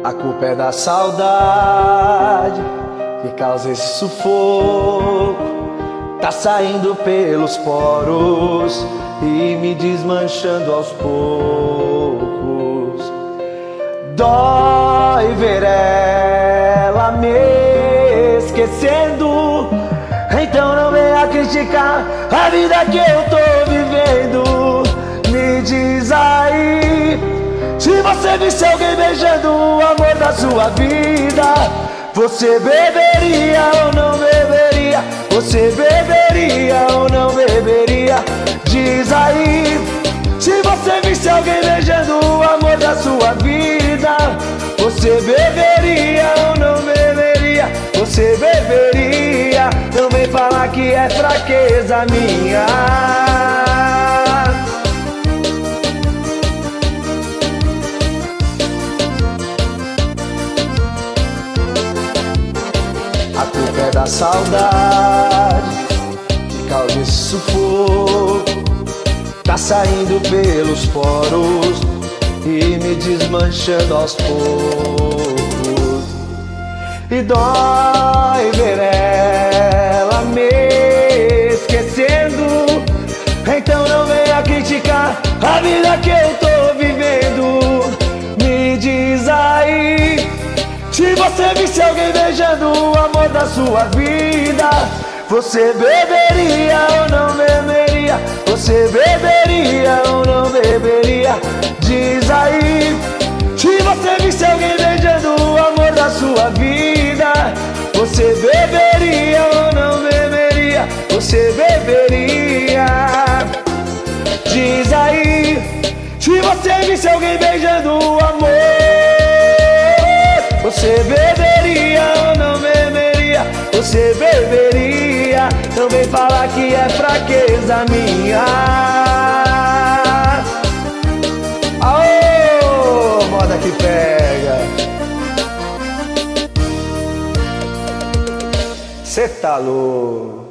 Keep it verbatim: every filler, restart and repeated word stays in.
A culpa é da saudade que causa esse sufoco. Tá saindo pelos poros e me desmanchando aos poucos. Dói ver ela me esquecendo, então não venha criticar a vida que eu tô vivendo. Me diz aí, se você visse alguém beijando o amor da sua vida, você beberia ou não beberia? Você beberia ou não beberia? Diz aí, se você visse alguém beijando o amor da sua vida, você beberia ou não beberia? Você beberia? Não vem falar que é fraqueza minha. A culpa é da saudade que causa esse sufoco. Tá saindo pelos poros e me desmanchando aos poucos. E dói ver ela me esquecendo, então não venha criticar a vida que eu tô vivendo. Me diz aí, se você visse alguém beijando o amor da sua vida, você beberia ou não beberia? Você beberia ou não beberia? Diz aí, se você visse alguém beijando o amor da sua vida, você beberia ou não beberia? Você beberia? Diz aí, se você visse alguém beijando o amor, você beberia ou não beberia? Você beberia? Não vem falar que é fraqueza minha. Aô, moda que pega. Cê tá louco.